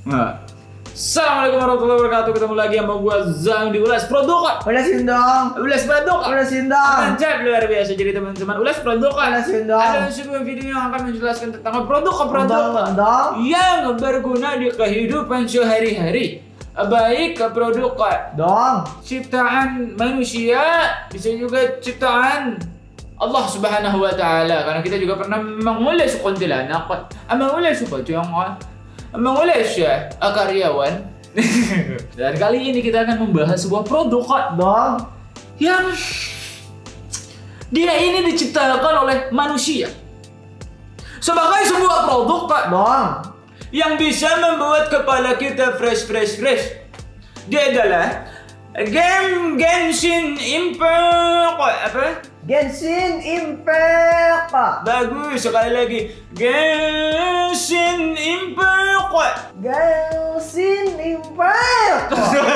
Nah. Assalamualaikum warahmatullahi wabarakatuh. Ketemu lagi sama gua Zang di Ulas Produk. Ulasin dong. Ulas Produk. Ulasin dong. Mantap, luar biasa. Jadi teman-teman, Ulas Produk Ulasin dong. ada sebuah video yang akan menjelaskan tentang produk Dong. yang berguna di kehidupan sehari-hari. Baik ke produk Dong. ciptaan manusia, bisa juga ciptaan Allah Subhanahu wa Ta'ala, karena kita juga pernah mengulas kuntilanak, mengulas pocong, mengulas karyawan. Dan kali ini kita akan membahas sebuah produk Dong. yang dia ini diciptakan oleh manusia sebagai sebuah produk Dong. yang bisa membuat kepala kita fresh. Dia adalah game Genshin Impact. Apa? Genshin Impact. Bagus, sekali lagi. Genshin Impact. Genshin Impact.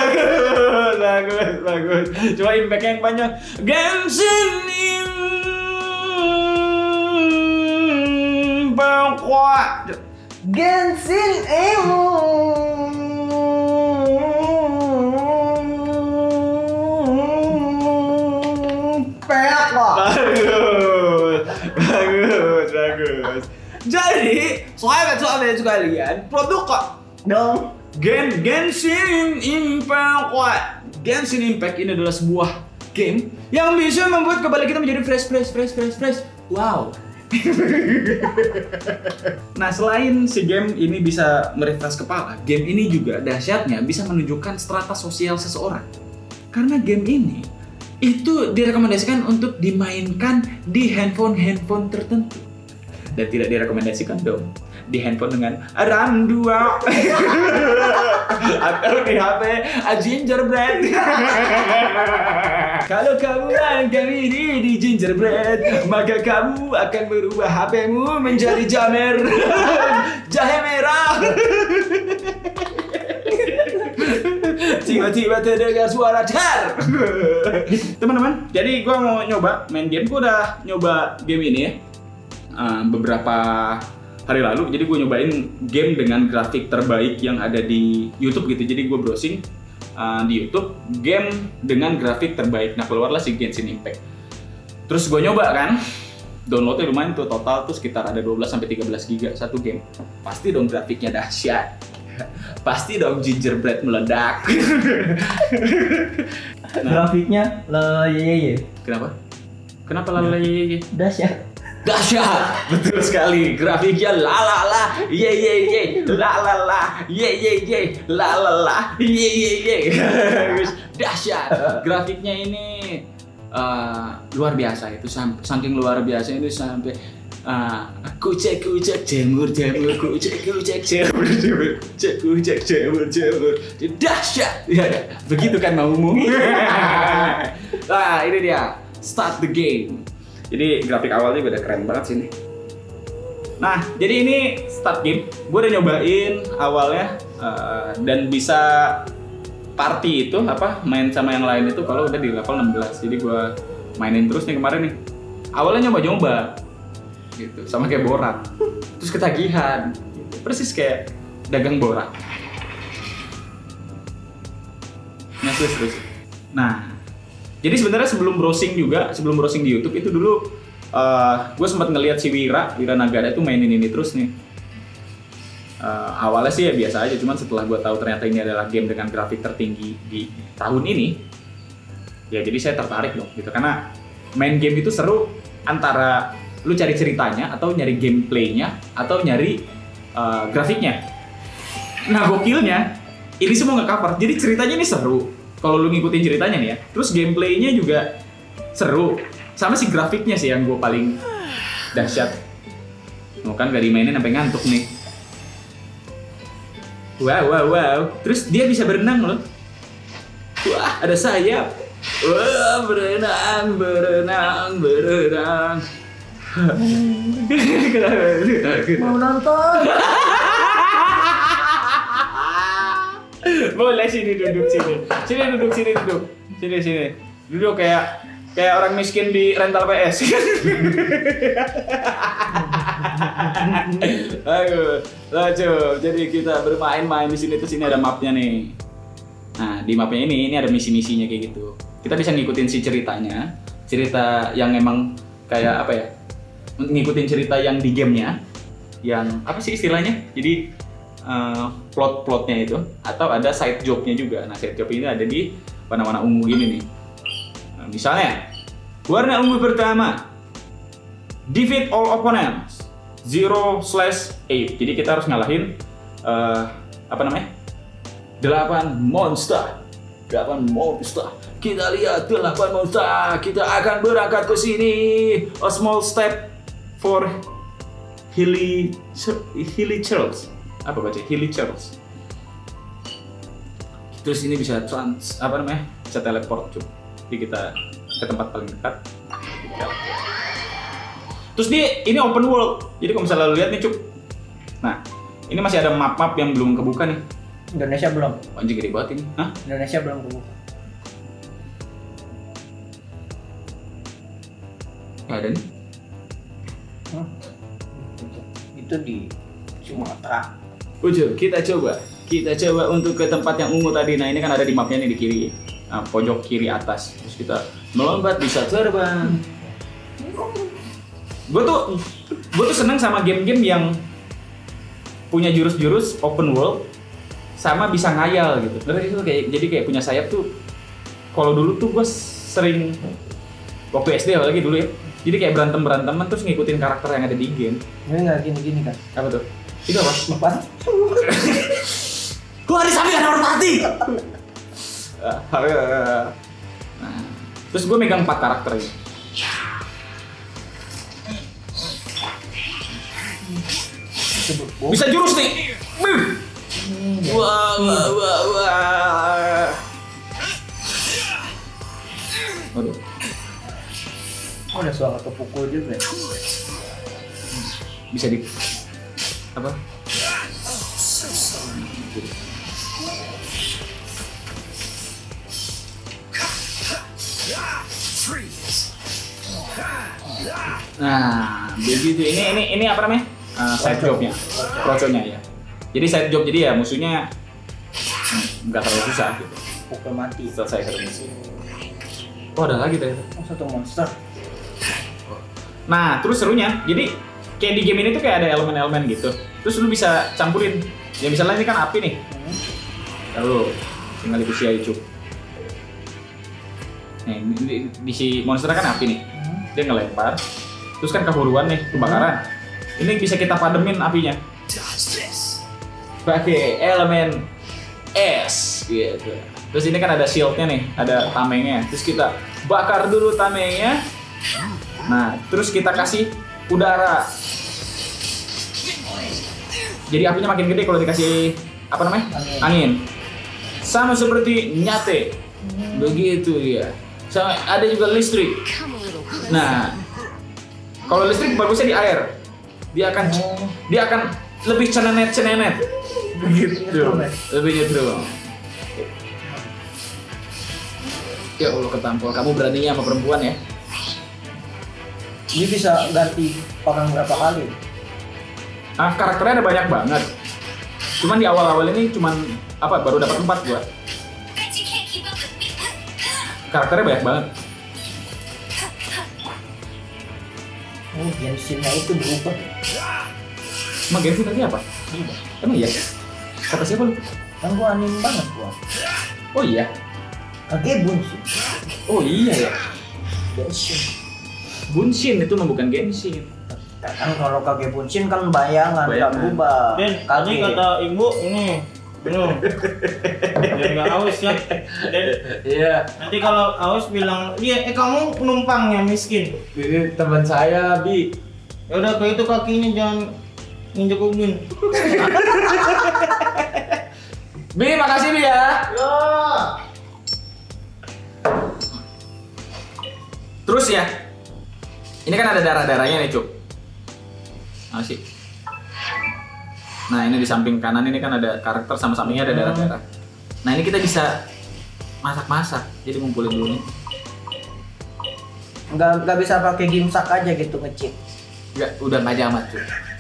Bagus. Coba impact yang banyak. Genshin Impact. Genshin Impact. Bagus. Jadi, sahabat-sahabat sekalian, produk Dong. Genshin Impact. Genshin Impact ini adalah sebuah game yang bisa membuat kepala kita menjadi fresh. Wow. Nah, selain si game ini bisa merefresh kepala, game ini juga dahsyatnya bisa menunjukkan strata sosial seseorang. Karena game ini itu direkomendasikan untuk dimainkan di handphone tertentu. Dan tidak direkomendasikan dong di handphone dengan RAM 2 atau di HP gingerbread. Kalau kamu anggap ini di gingerbread, maka kamu akan berubah HP-mu menjadi jamer jahe merah. Tiba-tiba terdengar suara dar. Teman-teman, jadi gua mau nyoba main game. Gua udah nyoba game ini ya beberapa hari lalu. Jadi gue nyobain game dengan grafik terbaik yang ada di YouTube gitu. Jadi gue browsing di YouTube game dengan grafik terbaik. Nah, keluarlah si Genshin Impact. Terus gue nyoba kan, downloadnya lumayan tuh, total tuh sekitar ada 12-13 GB satu game. Pasti dong grafiknya dahsyat. Pasti dong gingerbread meledak. Grafiknya ye. Kenapa lala? Dahsyat, betul sekali. Grafiknya la ye, la ye. Dahsyat. Grafiknya ini luar biasa itu, saking luar biasa itu sampai kucek jemur, kucek jemur. Dahsyat. Ya, begitu kan maumu. Nah, ini dia. Start the game. Jadi grafik awalnya udah keren banget sih nih. Nah, jadi ini start game. Gue udah nyobain awalnya dan bisa party itu main sama yang lain itu kalau udah di level 16. Jadi gue mainin terus nih kemarin nih. Awalnya nyoba gitu, sama kayak Borat. Terus ketagihan. Persis kayak dagang Borat. Nah, terus. Nah, jadi sebenarnya sebelum browsing di YouTube itu dulu gue sempat ngelihat si Wira Nagara itu mainin ini terus nih. Awalnya sih ya biasa aja, cuman setelah gue tahu ternyata ini adalah game dengan grafik tertinggi di tahun ini, ya jadi saya tertarik dong gitu, karena main game itu seru antara lu cari ceritanya atau nyari gameplaynya atau nyari grafiknya. Nah, gokilnya ini semua nge-cover, jadi ceritanya ini seru kalau lu ngikutin ceritanya nih ya. Terus gameplaynya juga seru. Sama si grafiknya sih yang gue paling dahsyat. Kan gak dimainin sampai ngantuk nih. Wow. Terus dia bisa berenang loh. Wah, ada sayap. Wah, berenang. Mau nonton. Boleh sini duduk. Sini. Duduk kayak orang miskin di rental PS. Aduh, lucu. Jadi kita bermain-main di sini, terus ini ada mapnya nih. Nah, di mapnya ini ada misi-misinya kayak gitu. Kita bisa ngikutin si ceritanya, cerita yang emang kayak apa ya? Ngikutin cerita yang di gamenya, yang apa sih istilahnya? Jadi plot-plotnya itu, atau ada side job-nya juga. Nah, side job ini ada di warna-warna ungu gini nih. Nah, misalnya, warna ungu pertama, defeat all opponents 0/8. Jadi kita harus ngalahin 8 monster. Kita lihat 8 monster. Kita akan berangkat ke sini. A small step for Hilly Charles. Apa baca? Hilly Charles. Terus ini bisa bisa teleport cuy. Jadi kita ke tempat paling dekat. Terus ini open world. Jadi kalau misalnya lu lihat nih cuy. Nah, ini masih ada map-map yang belum kebuka nih. Indonesia belum. Anjing gede banget ini. Hah? Indonesia belum kebuka. Nggak ada nih. Itu di Sumatera. Ujo, kita coba untuk ke tempat yang ungu tadi. Nah, ini kan ada di mapnya nih di kiri. Nah, pojok kiri atas. Terus kita melompat, bisa terbang. Gue tuh seneng sama game-game yang punya jurus-jurus open world sama bisa ngayal gitu. Itu jadi kayak punya sayap tuh. Kalau dulu tuh gue sering waktu SD apalagi dulu ya. Jadi kayak berantem-beranteman terus ngikutin karakter yang ada di game. Ini nggak gini-gini kan? Apa tuh? Itu apa? Apa? Gua ada sampai ada merpati. Nah, terus gue megang 4 karakter ini. Bisa jurus nih. Wah. Aduh. Oh, ada suara kepukul juga. Bisa di apa? Nah, begitu. Ini apa namanya? Side jobnya, kroconya ya. Jadi side job, jadi ya musuhnya nggak terlalu susah gitu. Pukul mati. Selesai satu misi. Oh, ada lagi ternyata. Oh, satu monster. Nah, terus serunya, jadi kayak di game ini tuh kayak ada elemen-elemen gitu. Terus lu bisa campurin. Ya misalnya ini kan api nih. Lalu tinggal diisi aja cuy. Nih, di si monster kan api nih. Dia ngelempar. Terus kan keburuan nih, kebakaran. Ini bisa kita pademin apinya. Pakai elemen es gitu. Terus ini kan ada shieldnya nih, ada tamengnya. Terus kita bakar dulu tamengnya. Nah, terus kita kasih udara. Jadi apinya makin gede kalau dikasih angin. Sama seperti nyate. Begitu ya. Sama ada juga listrik. Nah, kalau listrik bagusnya di air. Dia akan lebih cenenet. Begitu. Lebih nyetrum. Ya Allah ketampol, kamu beraninya sama perempuan ya? Ini bisa ganti orang berapa kali? Ah, karakternya ada banyak banget. Cuman di awal-awal ini baru dapat 4 gua. Karakternya banyak banget. Oh, Genshin-nya itu berubah. Emang Genshin tadi apa? Emang iya? Kata siapa lu? Kan gua anime banget gua. Oh iya? Kage Bunshin. Oh iya ya? Genshin. Bunshin itu mah bukan Genshin. Kan kalau Kage Bunshin kan bayangan, kan berubah. Den, tadi kata ibu ini minum. Biar nggak haus ya. Den, Iya. nanti kalau haus bilang, kamu penumpangnya miskin. Ini teman saya, Bi. Ya udah kayak itu kakinya jangan nginjek ubin. Bi, makasih Bi ya. Ya. Terus ya, ini kan ada darah-darahnya nih, Cuk. Masih. Nah, ini di samping kanan ini kan ada karakter sama sampingnya ada darah-darah. Nah, ini kita bisa masak-masak. Jadi ngumpulin dulu nih. Nggak bisa pakai gimsak aja gitu nge-cheat. Udah nggak jamat, Cuk.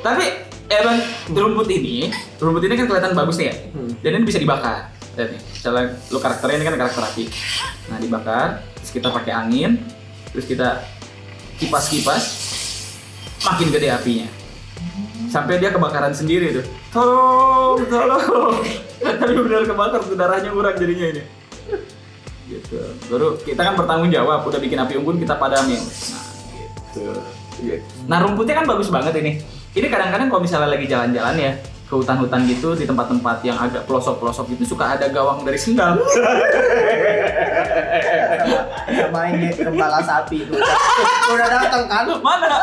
Tapi emang rumput ini kan kelihatan bagus nih ya. Dan ini bisa dibakar. Lihat nih, misalnya lu karakternya ini kan karakter api. Nah dibakar, terus kita pakai angin, terus kita kipas-kipas, makin gede apinya. Sampai dia kebakaran sendiri tuh. Tolong. Tapi benar kebakar tuh, darahnya kurang jadinya ini. Gitu. Baru kita kan bertanggung jawab, udah bikin api unggun kita padamin. Nah, gitu. Nah, rumputnya kan bagus banget ini. Ini kadang-kadang kalau misalnya lagi jalan-jalan ya ke hutan-hutan gitu, di tempat-tempat yang agak pelosok-pelosok gitu suka ada gawang dari sendal. sama ini gembala sapi itu. Udah datang kan? Mana?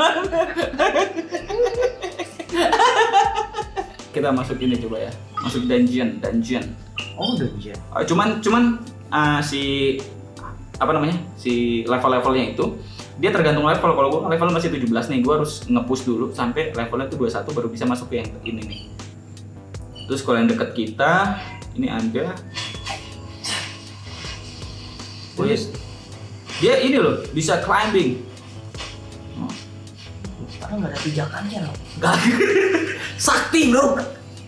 Kita masuk ini coba ya. Masuk dungeon. Oh, dungeon. Cuman si apa namanya? Si level-levelnya itu dia tergantung level. Kalau gua level masih 17 nih, gua harus nge-push dulu sampai levelnya tuh 21 baru bisa masuk ke yang ini nih. Terus kalau yang deket kita ini ada dia ini loh bisa climbing. Karena nggak ada pijakannya loh. Gak. Sakti bro.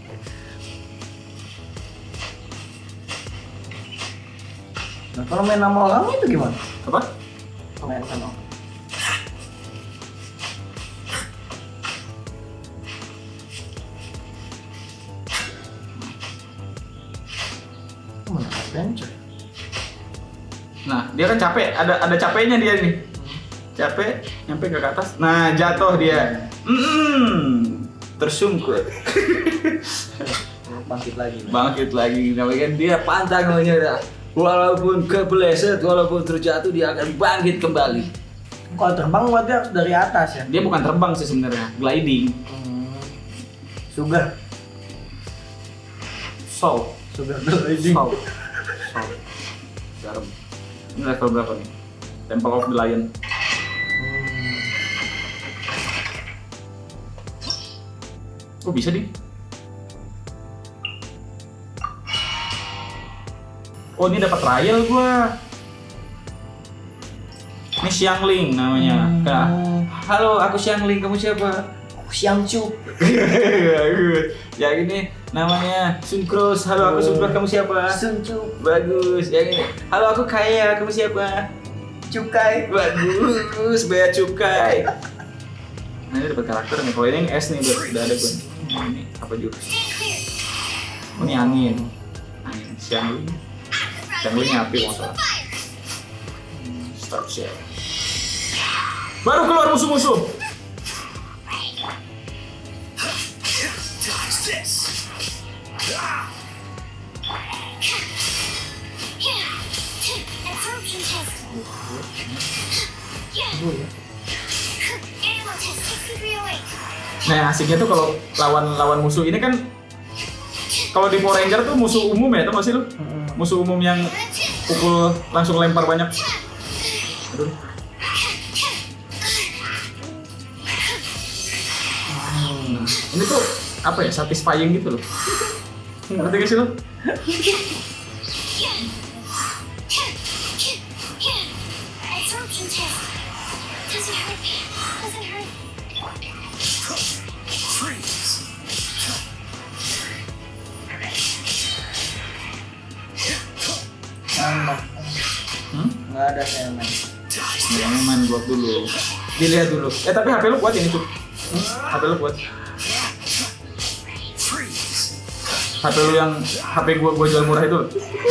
Nah, kalau main sama orang itu gimana? Apa? Main sama orang. Mana adventure? Nah, dia kan capek, ada capeknya dia nih. Capek, nyampe ke atas. Nah, jatuh dia. Tersungkur. Bangkit lagi. Namanya kan dia pantang menyerah. Walaupun kepleset, walaupun terjatuh, dia akan bangkit kembali. Kalau terbang berarti harus dari atas ya? Dia bukan terbang sih sebenarnya, gliding. Sugar gliding. Soul. Garam. Ini level berapa nih? Temple of the Lion. Oh bisa nih? Oh ini dapat trial gua. Ini Xiangling namanya. Halo, aku Xiangling, kamu siapa? Xiangcu. Yang ini namanya Sun Cross. Halo, aku Sun Cross, kamu siapa? Suncu. Bagus. Yang ini. Halo, aku Kaya, kamu siapa? Cukai. Bagus, bea cukai. Nah ini dapat karakter nih. Kalau ini yang S nih udah ada gue. Ini apa jurus? Oh, ini angin. Xiangling. Xiangling api masalah. Start share. Baru keluar musuh-musuh. Nah asiknya tuh kalau lawan musuh ini kan kalau di Power Ranger tuh musuh umum ya, tuh masih lu? Musuh umum yang pukul langsung lempar banyak. Aduh. Ini tuh apa ya, satisfying gitu loh. Ngerti gak sih lo? Nggak ada saya main. Jangan main buat dulu. Dilihat dulu. Tapi HP lu kuat ini tuh. HP lu kuat. HP lu yang HP gua jual murah itu.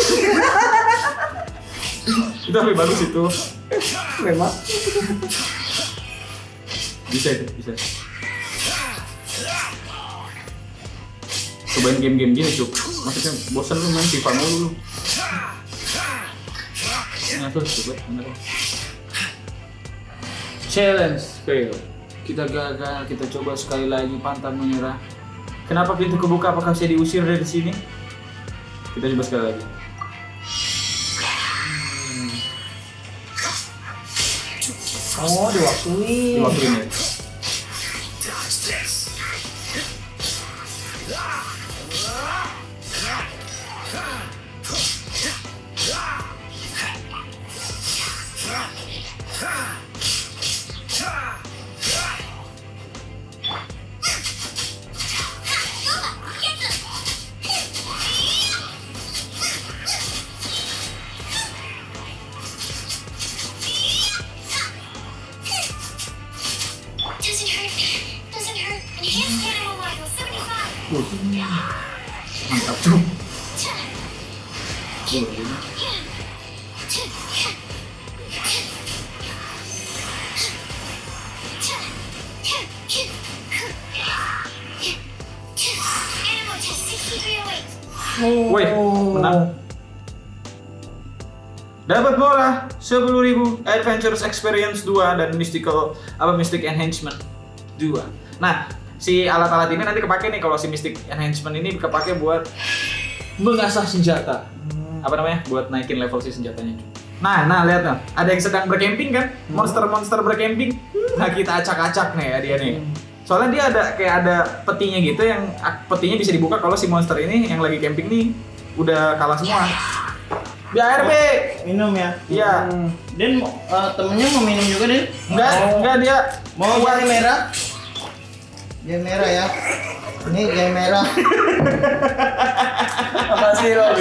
Itu HP bagus itu. Memang. Bisa itu, bisa. Cobain game-game gini cuk. Maksudnya bosan lu main FIFA mulu lu. Nah tuh coba bener. Challenge fail. Kita gagal, kita coba sekali lagi, pantang menyerah. Kenapa pintu kebuka? Apakah saya diusir dari sini? Kita coba sekali lagi. Oh, diwaktuin. Diwaktuin ya. Mantap cuk. Woi, menang. Dapat bola 10.000 Adventures Experience 2 dan Mystic Enhancement 2. Nah, si alat-alat ini nanti kepake nih kalau si Mystic Enhancement ini kepake buat mengasah senjata. Apa namanya? Buat naikin level si senjatanya. Nah, lihat nih. Ada yang sedang bercamping kan? Monster-monster bercamping. Nah, kita acak-acak nih ya dia nih. Soalnya dia ada petinya gitu yang petinya bisa dibuka kalau si monster ini yang lagi camping nih udah kalah semua. BRB Minum ya? Iya. Dan temennya mau minum juga deh? Enggak dia Mau jahe merah? Jahe merah ya. Ini jahe merah. Apa sih lo?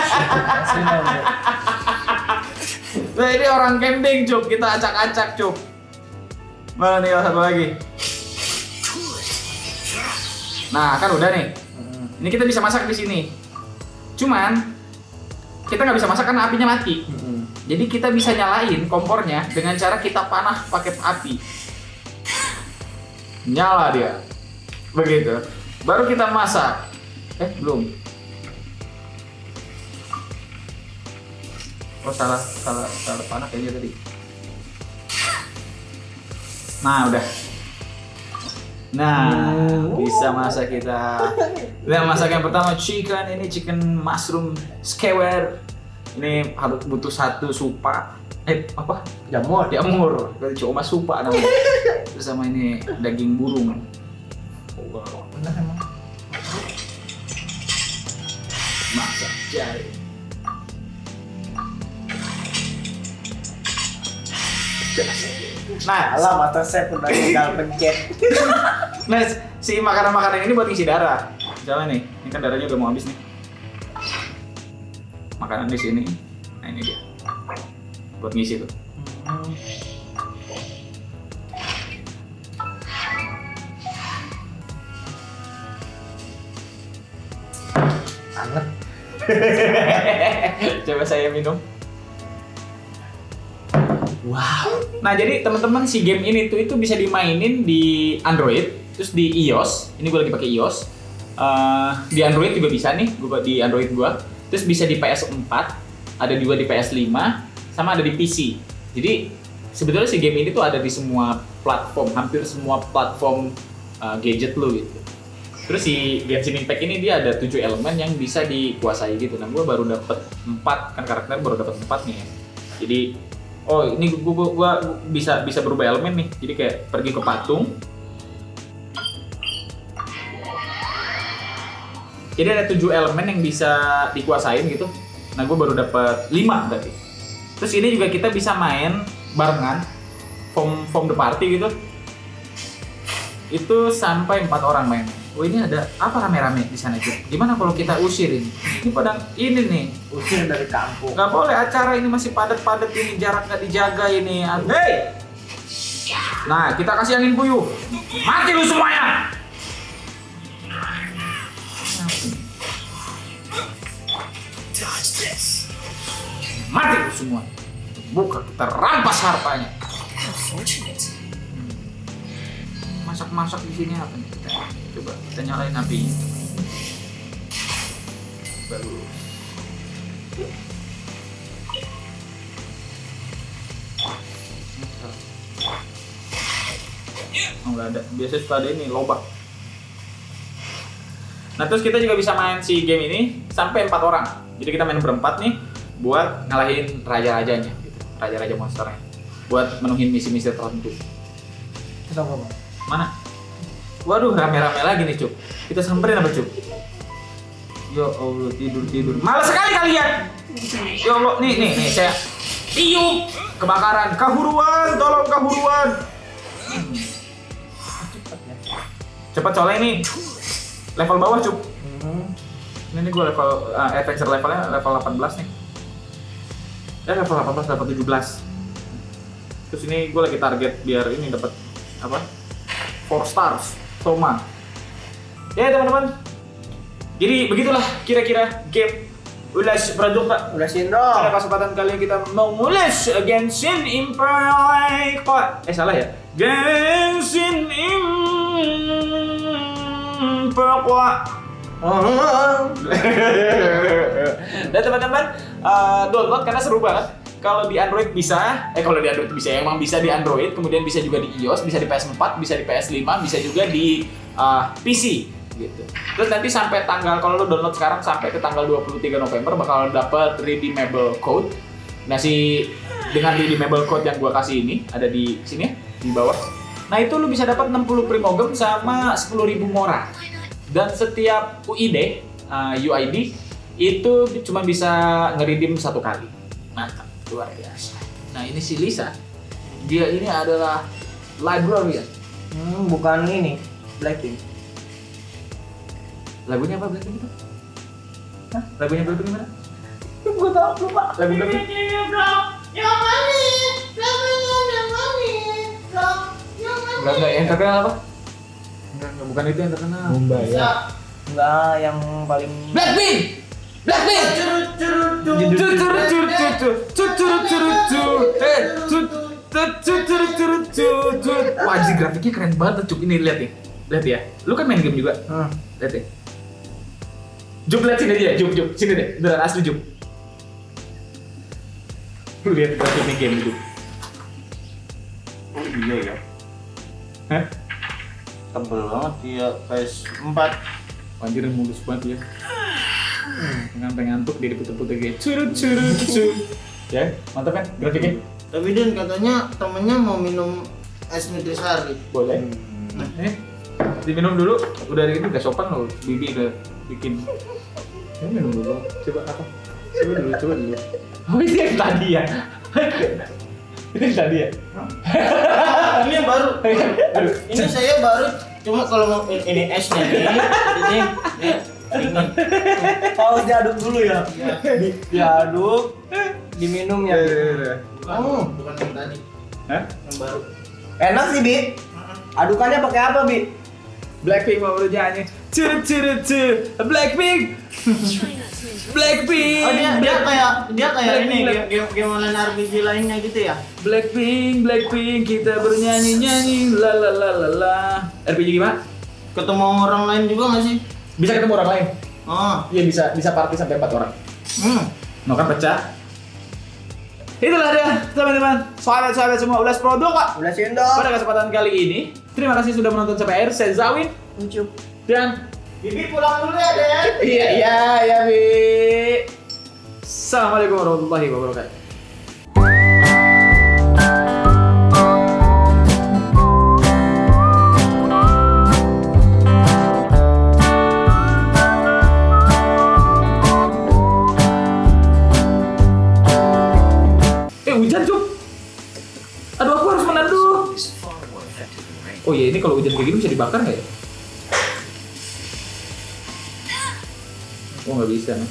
Nah ini orang camping cuk, kita acak-acak cuk. Mana nih satu lagi? Nah kan udah nih. Ini kita bisa masak di sini. Cuman kita nggak bisa masak karena apinya mati. Jadi kita bisa nyalain kompornya dengan cara kita panah pakai api. Nyala dia. Begitu. Baru kita masak. Belum. Oh salah panah kayaknya tadi. Nah udah. Nah bisa masak kita. Nah masak yang pertama chicken mushroom skewer. Ini harus butuh 1 supa. Apa? Jamur. Cuma supa namanya. Terus sama ini daging burung. Bener emang. Masak jari. Nah, Alah, mata saya udah tinggal pencet. nah si makanan-makanan ini buat ngisi darah. Misalnya nih, ini kan darahnya udah mau habis nih. Makanan di sini. Nah ini dia. Buat ngisi tuh. Anget. Coba saya minum. Wow. Nah jadi teman-teman si game ini tuh itu bisa dimainin di Android, terus di iOS. Ini gue lagi pakai iOS. Di Android juga bisa nih, gue di Android gue. Terus bisa di PS4, ada juga di PS5, sama ada di PC. Jadi sebetulnya si game ini tuh ada di semua platform, hampir semua platform gadget lo gitu. Terus si Genshin Impact ini dia ada 7 elemen yang bisa dikuasai gitu. Nah gue baru dapet 4, kan karakter baru dapet 4 nih ya. Jadi ini gue bisa berubah elemen nih. Jadi kayak pergi ke patung. Jadi ada 7 elemen yang bisa dikuasain gitu. Nah gue baru dapet 5 berarti. Terus ini juga kita bisa main barengan, form the party gitu. Itu sampai 4 orang main. Oh ini ada apa rame-rame di sana juga? Gimana kalau kita usir ini? Ini padang ini nih. Usir dari kampung. Nggak boleh, acara ini masih padat-padat ini, jarak nggak dijaga ini. Hei! Nah kita kasih angin puyuh. Mati lu semuanya! Mati lu semua. Buka, kita rampas hartanya. Masak-masak di sini apa nih? Coba kita nyalain api. Bagus. Oh nggak ada. Biasanya suka ada ini lobak. Nah terus kita juga bisa main si game ini sampai 4 orang. Jadi kita main berempat nih buat ngalahin raja-rajanya, gitu. Raja-raja monsternya. Buat menuhin misi-misi tertentu. Kita apa? Mana? Waduh, rame-rame lagi nih, Cuk. Kita samperin apa, Cuk? Ya Allah, tidur. Malas sekali kalian. Ya Allah, nih, saya tiup kebakaran. Kahuruan, tolong kahuruan. Cepat soalnya ini level bawah, Cuk. Ini gue level adventure levelnya level 18 nih. Level 18, level 17. Terus ini gue lagi target biar ini dapat apa? 4 stars, Soma. Ya teman-teman, Jadi begitulah kira-kira game ulas produk Pak. Udah Pada Indo. kesempatan kali ini kita mau ngulas Genshin Impact. Salah ya? Genshin Impact. Dan teman-teman download karena seru banget. Kalau di Android bisa, kalau di Android bisa, emang bisa di Android, kemudian bisa juga di iOS, bisa di PS4, bisa di PS5, bisa juga di PC gitu. Terus nanti sampai tanggal, kalau lo download sekarang sampai ke tanggal 23 November bakal dapat redeemable code. Nah dengan redeemable code yang gua kasih ini ada di sini ya, di bawah. Nah itu lo bisa dapat 60 primogem sama 10.000 mora. Dan setiap UID itu cuma bisa nge-redeem 1 kali. Mantap. Luar biasa. Nah ini si Lisa, dia ini adalah librarian. Bukan ini, Blackpink. Lagunya apa Blackpink itu? Hah? Lagunya Blackpink gimana? Gue tau, lupa. Lagu Blackpink? Enggak, yang terkenal apa? Enggak, bukan itu yang terkenal. Mumbai ya. Enggak, yang paling Blackpink! Wah, anjir grafiknya keren banget, Cuk. Ini lihat nih. Lihat ya. Lu kan main game juga. Lihat ya. Jup, lihat sini dia. Jup. Sini deh. Beneran asli, Jup. Lu lihat grafiknya game itu. Oh iya ya. Hah? Tebel banget ya PS4. Anjir mulus banget ya. Ngantuk dia diputer-puter kayak curut. Ya, mantap kan grafiknya? Tapi Dan katanya temennya mau minum es nutrisari. Boleh. Diminum dulu. Udah gitu gak sopan loh. Bibi udah bikin. Ya minum dulu. Coba apa? Coba dulu. Oh ini yang tadi ya. Itu yang tadi ya. Ini yang baru. Ini saya baru. Cuma kalau mau ini esnya ini harus diaduk dulu ya. Diaduk, diminum ya. bukan yang tadi. Hah? Yang baru. Enak sih, Bi. Adukannya pakai apa, Bi? Blackpink mau nyanyi. Curut. Blackpink. Oh dia kayak ini game online RPG lainnya gitu ya. Blackpink kita bernyanyi la la la la la. RPG gimana? Ketemu orang lain juga nggak sih? Bisa ketemu orang lain. Oh. Iya bisa party sampai 4 orang. Mau kan pecah. Itulah dia teman-teman, sahabat-sahabat semua ulas produk Pak. Udah Indo. Pada kesempatan kali ini, terima kasih sudah menonton sampai akhir. Saya Zawin dan Bibi pulang dulu ya, Den. Iya, Bi. Assalamualaikum warahmatullahi wabarakatuh. Hujan, Cuk. Aduh, aku harus menandu. Oh iya, ini kalau hujan kayak gini bisa dibakar nggak ya? Oh, nggak bisa.